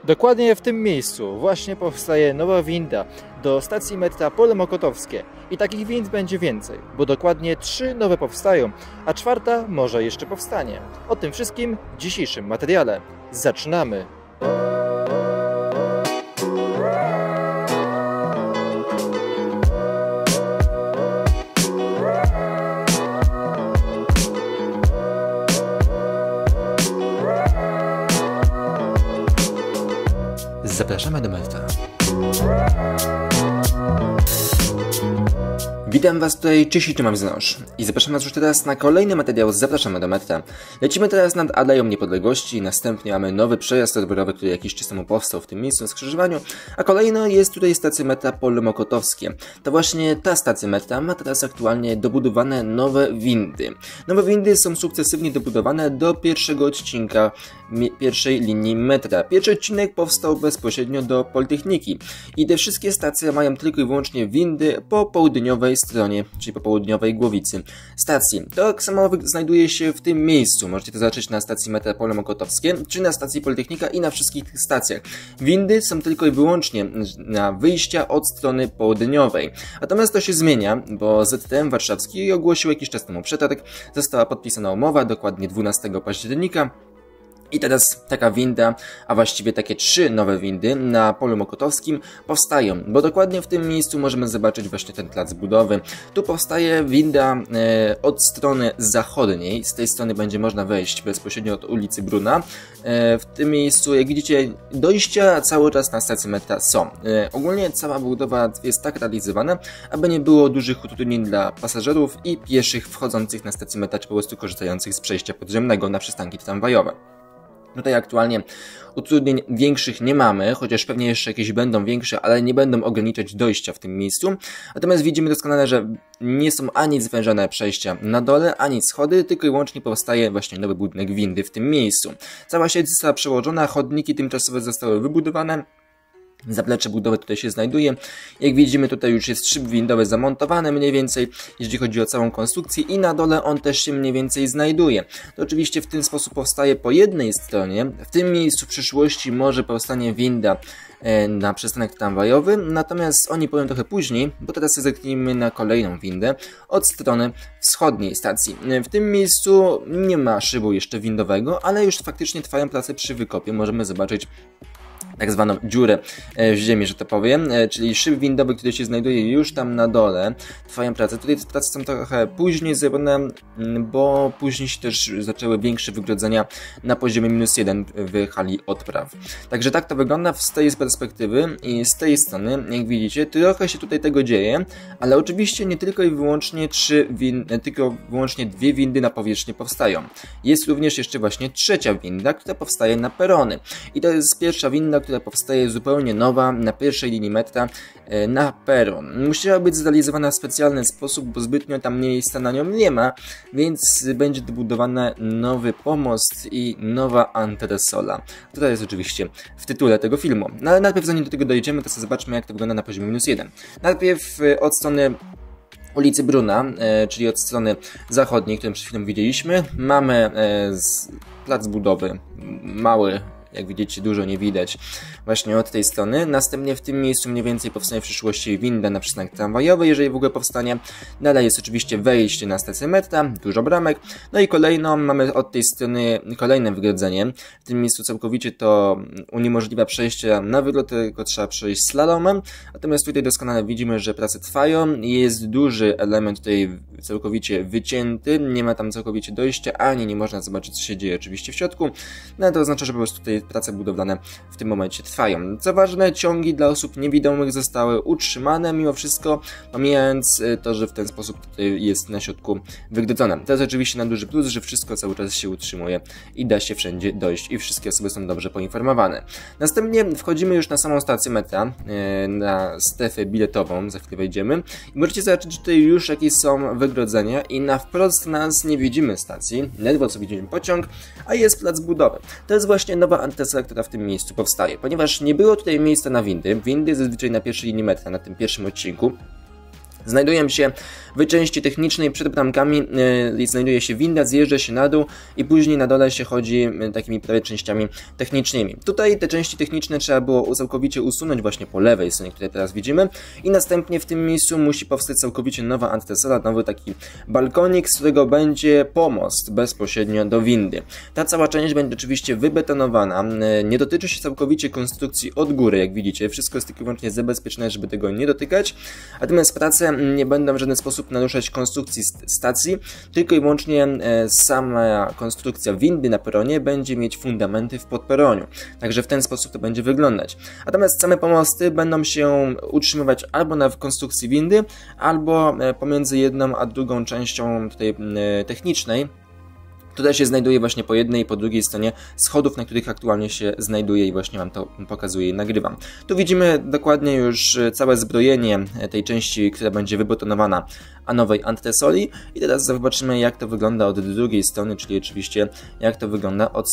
Dokładnie w tym miejscu właśnie powstaje nowa winda do stacji metra Pole Mokotowskie i takich wind będzie więcej, bo dokładnie 3 nowe powstają, a 4. może jeszcze powstanie. O tym wszystkim w dzisiejszym materiale. Zaczynamy! Zapraszamy do metra. Witam Was tutaj, cześć, tu mam Znosz i zapraszam Was już teraz na kolejny materiał z Zapraszamy do metra. Lecimy teraz nad Aleją Niepodległości, następnie mamy nowy przejazd rowerowy, który jakiś czas temu powstał w tym miejscu na skrzyżowaniu, a kolejno jest tutaj stacja metra Pole Mokotowskie. To właśnie ta stacja metra ma teraz aktualnie dobudowane nowe windy. Nowe windy są sukcesywnie dobudowane do pierwszego odcinka pierwszej linii metra. Pierwszy odcinek powstał bezpośrednio do Politechniki i te wszystkie stacje mają tylko i wyłącznie windy po południowej stronie, czyli po południowej głowicy stacji. To samo znajduje się w tym miejscu. Możecie to zobaczyć na stacji metra Pole Mokotowskie, czy na stacji Politechnika i na wszystkich tych stacjach. Windy są tylko i wyłącznie na wyjścia od strony południowej. Natomiast to się zmienia, bo ZTM warszawski ogłosił jakiś czas temu przetarg, została podpisana umowa, dokładnie 12 października. I teraz taka winda, a właściwie takie 3 nowe windy na Polu Mokotowskim powstają, bo dokładnie w tym miejscu możemy zobaczyć właśnie ten plac budowy. Tu powstaje winda od strony zachodniej, z tej strony będzie można wejść bezpośrednio od ulicy Bruna. W tym miejscu, jak widzicie, dojścia cały czas na stację metra są. Ogólnie cała budowa jest tak realizowana, aby nie było dużych utrudnień dla pasażerów i pieszych wchodzących na stację metra, czy po prostu korzystających z przejścia podziemnego na przystanki tramwajowe. Tutaj aktualnie utrudnień większych nie mamy, chociaż pewnie jeszcze jakieś będą większe, ale nie będą ograniczać dojścia w tym miejscu. Natomiast widzimy doskonale, że nie są ani zwężone przejścia na dole, ani schody, tylko i wyłącznie powstaje właśnie nowy budynek windy w tym miejscu. Cała sieć została przełożona, chodniki tymczasowe zostały wybudowane. Zaplecze budowy tutaj się znajduje. Jak widzimy, tutaj już jest szyb windowy zamontowany mniej więcej, jeśli chodzi o całą konstrukcję, i na dole on też się mniej więcej znajduje. To oczywiście w ten sposób powstaje po jednej stronie. W tym miejscu w przyszłości może powstanie winda na przystanek tramwajowy, natomiast oni powiem trochę później, bo teraz zerknijmy na kolejną windę od strony wschodniej stacji. W tym miejscu nie ma szybu jeszcze windowego, ale już faktycznie trwają prace przy wykopie. Możemy zobaczyć tak zwaną dziurę w ziemi, że to powiem, czyli szyb windowy, który się znajduje już tam na dole. Trwają prace. Tutaj te prace są trochę później zrobione, bo później się też zaczęły większe wygrodzenia na poziomie -1 w hali odpraw. Także tak to wygląda z tej perspektywy i z tej strony, jak widzicie, trochę się tutaj tego dzieje, ale oczywiście nie tylko i wyłącznie tylko wyłącznie 2 windy na powierzchni powstają. Jest również jeszcze właśnie 3. winda, która powstaje na perony. I to jest pierwsza winda, która powstaje zupełnie nowa na pierwszej linii metra na peron. Musiała być zrealizowana w specjalny sposób, bo zbytnio tam miejsca na nią nie ma, więc będzie dobudowany nowy pomost i nowa antresola, która jest oczywiście w tytule tego filmu. No ale najpierw, zanim do tego dojdziemy, to sobie zobaczmy, jak to wygląda na poziomie -1. Najpierw od strony ulicy Bruna, czyli od strony zachodniej, którą przed chwilą widzieliśmy, mamy plac budowy mały. Jak widzicie, dużo nie widać właśnie od tej strony. Następnie w tym miejscu mniej więcej powstanie w przyszłości winda na przystanek tramwajowy, jeżeli w ogóle powstanie. Dalej jest oczywiście wejście na stację metra, dużo bramek. No i kolejno mamy od tej strony kolejne wygrodzenie. W tym miejscu całkowicie to uniemożliwia przejście na wylot, tylko trzeba przejść slalomem. Natomiast tutaj doskonale widzimy, że prace trwają. Jest duży element tutaj całkowicie wycięty. Nie ma tam całkowicie dojścia, ani nie można zobaczyć, co się dzieje oczywiście w środku. No to oznacza, że po prostu tutaj prace budowlane w tym momencie trwają. Co ważne, ciągi dla osób niewidomych zostały utrzymane mimo wszystko, pomijając to, że w ten sposób tutaj jest na środku wygrodzone. To jest oczywiście na duży plus, że wszystko cały czas się utrzymuje i da się wszędzie dojść i wszystkie osoby są dobrze poinformowane. Następnie wchodzimy już na samą stację metra, na strefę biletową, za chwilę wejdziemy i możecie zobaczyć, że tutaj już jakieś są wygrodzenia i na wprost nas nie widzimy stacji, ledwo co widzimy pociąg, a jest plac budowy. To jest właśnie nowa antresola, która w tym miejscu powstaje, ponieważ nie było tutaj miejsca na windy. Windy zazwyczaj na pierwszej linii metra, na tym pierwszym odcinku Znajdują się w części technicznej przed bramkami, znajduje się winda, zjeżdża się na dół i później na dole się chodzi takimi prawie częściami technicznymi. Tutaj te części techniczne trzeba było całkowicie usunąć właśnie po lewej stronie, które teraz widzimy, i następnie w tym miejscu musi powstać całkowicie nowa antresola, nowy taki balkonik, z którego będzie pomost bezpośrednio do windy. Ta cała część będzie oczywiście wybetonowana, nie dotyczy się całkowicie konstrukcji od góry, jak widzicie, wszystko jest tylko i wyłącznie zabezpieczone, żeby tego nie dotykać, natomiast prace nie będą w żaden sposób naruszać konstrukcji stacji, tylko i wyłącznie sama konstrukcja windy na peronie będzie mieć fundamenty w podperoniu. Także w ten sposób to będzie wyglądać. Natomiast same pomosty będą się utrzymywać albo na konstrukcji windy, albo pomiędzy jedną a drugą częścią tutaj technicznej. Tutaj się znajduje właśnie po jednej i po drugiej stronie schodów, na których aktualnie się znajduje i właśnie Wam to pokazuję i nagrywam. Tu widzimy dokładnie już całe zbrojenie tej części, która będzie wybetonowana, a nowej antresoli. I teraz zobaczymy, jak to wygląda od drugiej strony, czyli oczywiście jak to wygląda od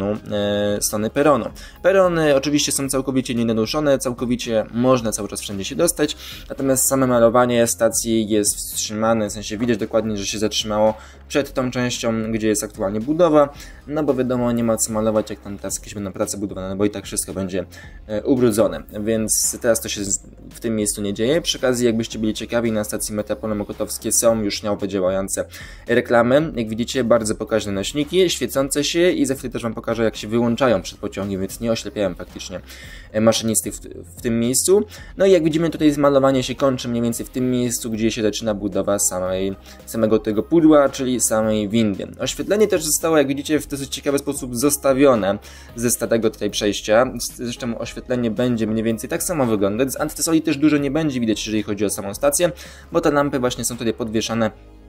strony peronu. Perony oczywiście są całkowicie nienaruszone, całkowicie można cały czas wszędzie się dostać, natomiast same malowanie stacji jest wstrzymane, w sensie widać dokładnie, że się zatrzymało przed tą częścią, gdzie jest aktualnie budowa, no bo wiadomo, nie ma co malować, jak tam teraz jakieś będą prace budowane, no bo i tak wszystko będzie ubrudzone, więc teraz to się w tym miejscu nie dzieje. Przy okazji, jakbyście byli ciekawi, na stacji metra Pole Mokotowskie są już nowo działające reklamy, jak widzicie, bardzo pokaźne nośniki, świecące się, i za chwilę też Wam pokażę, jak się wyłączają przed pociągiem, więc nie oślepiałem praktycznie maszynisty w tym miejscu. No i jak widzimy, tutaj malowanie się kończy mniej więcej w tym miejscu, gdzie się zaczyna budowa samego tego pudła, czyli samej windy. Oświetlenie też zostało, jak widzicie, w dosyć ciekawy sposób zostawione ze stałego tutaj przejścia. Zresztą oświetlenie będzie mniej więcej tak samo wyglądać. Z antresoli też dużo nie będzie widać, jeżeli chodzi o samą stację, bo te lampy właśnie są tutaj podwieszane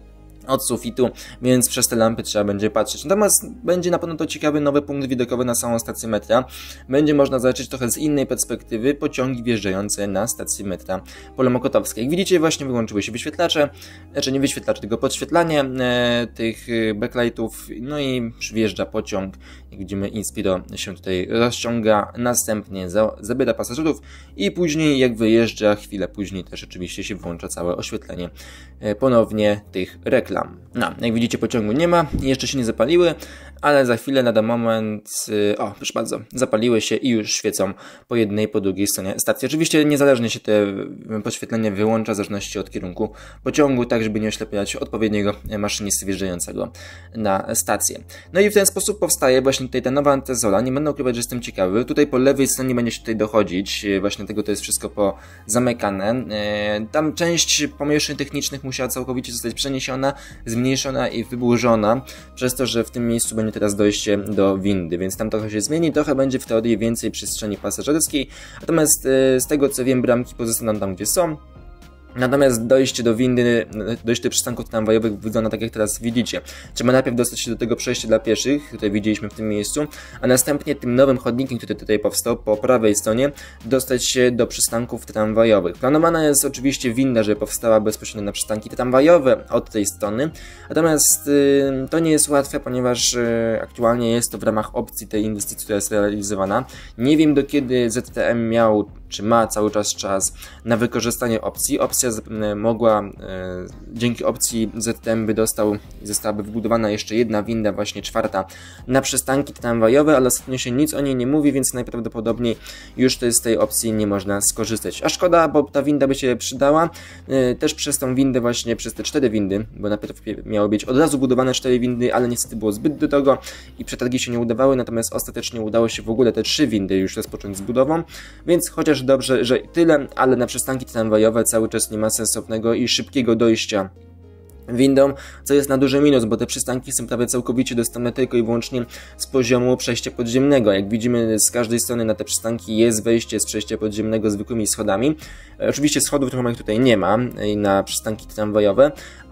od sufitu, więc przez te lampy trzeba będzie patrzeć. Natomiast będzie na pewno to ciekawy nowy punkt widokowy na samą stację metra. Będzie można zobaczyć trochę z innej perspektywy pociągi wjeżdżające na stację metra Pole Mokotowskie. Jak widzicie, właśnie wyłączyły się wyświetlacze, znaczy nie wyświetlacze, tylko podświetlanie tych backlightów, no i wjeżdża pociąg. Jak widzimy, Inspiro się tutaj rozciąga, następnie zabiera pasażerów i później, jak wyjeżdża, chwilę później też oczywiście się włącza całe oświetlenie ponownie tych reklam. No, jak widzicie, pociągu nie ma, jeszcze się nie zapaliły, ale za chwilę, lada moment, o, proszę bardzo, zapaliły się i już świecą po jednej i po drugiej stronie stacji. Oczywiście niezależnie się te podświetlenie wyłącza w zależności od kierunku pociągu, tak żeby nie oślepiać odpowiedniego maszynisty wjeżdżającego na stację. No i w ten sposób powstaje właśnie tutaj ta nowa antresola. Nie będę ukrywać, że jestem ciekawy. Tutaj po lewej stronie będzie się tutaj dochodzić, właśnie tego to jest wszystko pozamykane. Tam część pomieszczeń technicznych musiała całkowicie zostać przeniesiona, zmniejszona i wyburzona, przez to, że w tym miejscu będzie teraz dojście do windy, więc tam trochę się zmieni, trochę będzie w teorii więcej przestrzeni pasażerskiej, natomiast z tego co wiem, bramki pozostaną tam, gdzie są. Natomiast dojście do windy, dojście do przystanków tramwajowych wygląda tak, jak teraz widzicie. Trzeba najpierw dostać się do tego przejścia dla pieszych, które widzieliśmy w tym miejscu, a następnie tym nowym chodnikiem, który tutaj powstał po prawej stronie, dostać się do przystanków tramwajowych. Planowana jest oczywiście winda, żeby powstała bezpośrednio na przystanki tramwajowe od tej strony, natomiast to nie jest łatwe, ponieważ aktualnie jest to w ramach opcji tej inwestycji, która jest realizowana. Nie wiem, do kiedy ZTM miał, czy ma cały czas na wykorzystanie opcji. Opcja mogła, dzięki opcji ZTM by dostał i zostałaby wybudowana jeszcze jedna winda, właśnie czwarta, na przystanki tramwajowe, ale ostatnio się nic o niej nie mówi, więc najprawdopodobniej już z tej opcji nie można skorzystać. A szkoda, bo ta winda by się przydała, też przez tą windę właśnie, przez te 4 windy, bo najpierw miały być od razu budowane 4 windy, ale niestety było zbyt drogo i przetargi się nie udawały, natomiast ostatecznie udało się w ogóle te 3 windy już rozpocząć z budową, więc chociaż dobrze, że tyle, ale na przystanki tramwajowe cały czas nie ma sensownego i szybkiego dojścia windą, co jest na duży minus, bo te przystanki są prawie całkowicie dostępne tylko i wyłącznie z poziomu przejścia podziemnego. Jak widzimy, z każdej strony na te przystanki jest wejście z przejścia podziemnego zwykłymi schodami. Oczywiście schodów ruchomych tutaj nie ma na przystanki tramwajowe,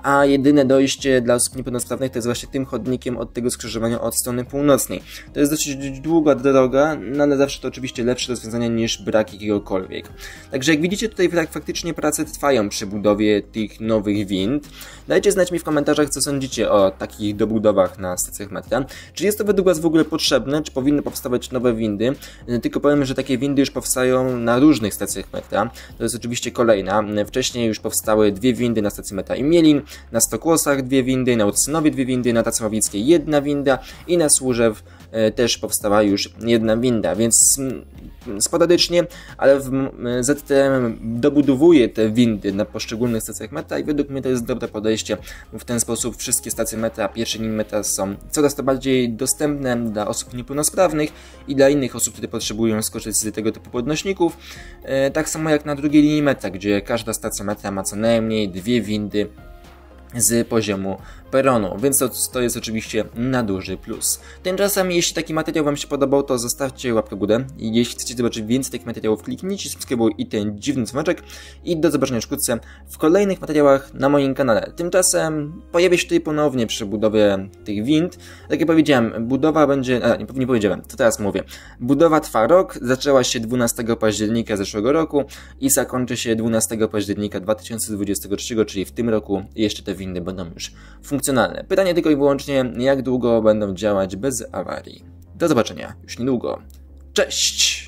a jedyne dojście dla osób niepełnosprawnych to jest właśnie tym chodnikiem od tego skrzyżowania od strony północnej. To jest dosyć długa droga, no ale zawsze to oczywiście lepsze rozwiązanie niż brak jakiegokolwiek. Także jak widzicie, tutaj faktycznie prace trwają przy budowie tych nowych wind. Dajcie znać mi w komentarzach, co sądzicie o takich dobudowach na stacjach metra. Czy jest to według Was w ogóle potrzebne? Czy powinny powstawać nowe windy? Tylko powiem, że takie windy już powstają na różnych stacjach metra. To jest oczywiście kolejna. Wcześniej już powstały 2 windy na stacji metra Imielin, na Stokłosach 2 windy, na Ucynowie 2 windy, na Tacławickiej 1 winda i na Służew też powstała już 1 winda, więc sporadycznie, ale ZTM dobudowuje te windy na poszczególnych stacjach metra i według mnie to jest dobre podejście, bo w ten sposób wszystkie stacje metra, pierwsze linii metra są coraz to bardziej dostępne dla osób niepełnosprawnych i dla innych osób, które potrzebują skoczyć z tego typu podnośników, tak samo jak na drugiej linii metra, gdzie każda stacja metra ma co najmniej 2 windy z poziomu peronu, więc to jest oczywiście na duży plus. Tymczasem, jeśli taki materiał Wam się podobał, to zostawcie łapkę w górę i jeśli chcecie zobaczyć więcej takich materiałów, kliknijcie subskrybuj i ten dziwny dzwoneczek i do zobaczenia wkrótce w kolejnych materiałach na moim kanale. Tymczasem pojawię się tutaj ponownie przy budowie tych wind. Tak jak powiedziałem, budowa będzie... nie powiedziałem, to teraz mówię. Budowa trwa rok, zaczęła się 12 października zeszłego roku i zakończy się 12 października 2023, czyli w tym roku jeszcze te windy będą już funkcjonalne. Pytanie tylko i wyłącznie, jak długo będą działać bez awarii. Do zobaczenia już niedługo. Cześć!